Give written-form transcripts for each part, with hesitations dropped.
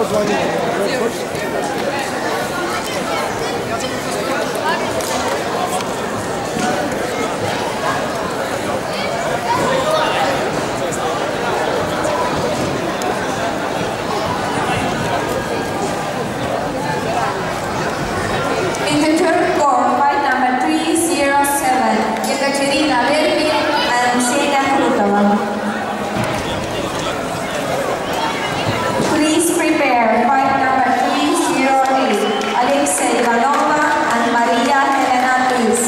позвонил. In the third court, fight number 307, Ekaterina Verbi and Ksenia Krutova. Please prepare. Fight number 308, Alexei Ivanova and Maria Helena Luis.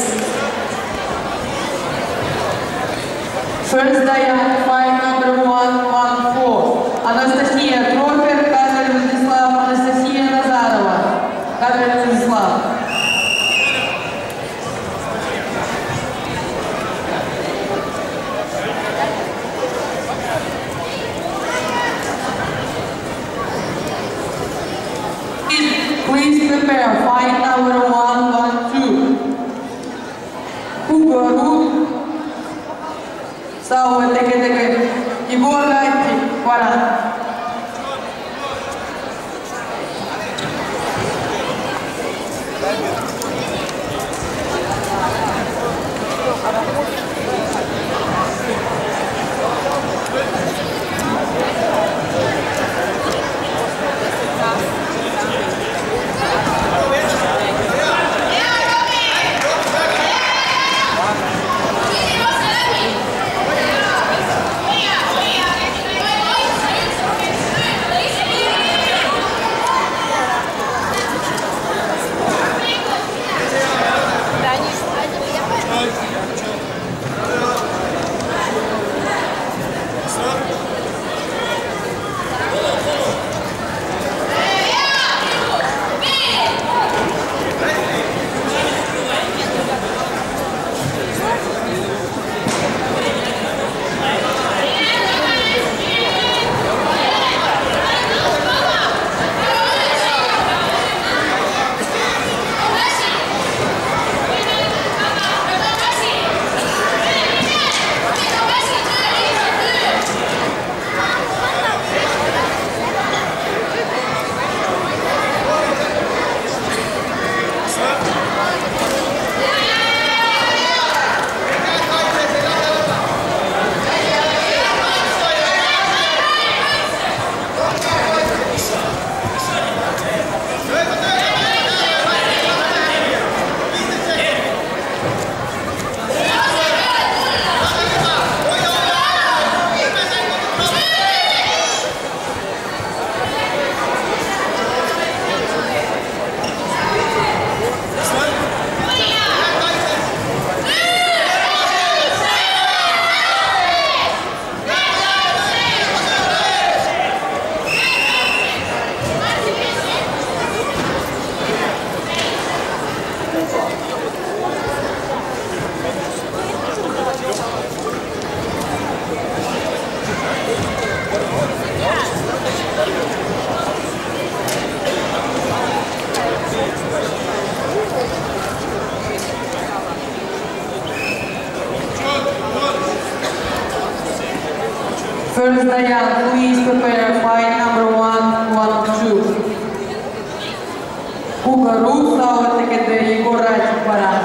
First Dayan, fight number 114. Анастасия Трофер, Кадрин Владислав, Анастасия Назарова. Кадрин Владислав. Please prepare. Fight number 112. Hugo Ruth. Sauer Teke. Igor Gaitik. Voilà. First Dayan, please prepare fight number 112. Hugo Ruth, Sauer Teke, Igor Gaitik. Voilà.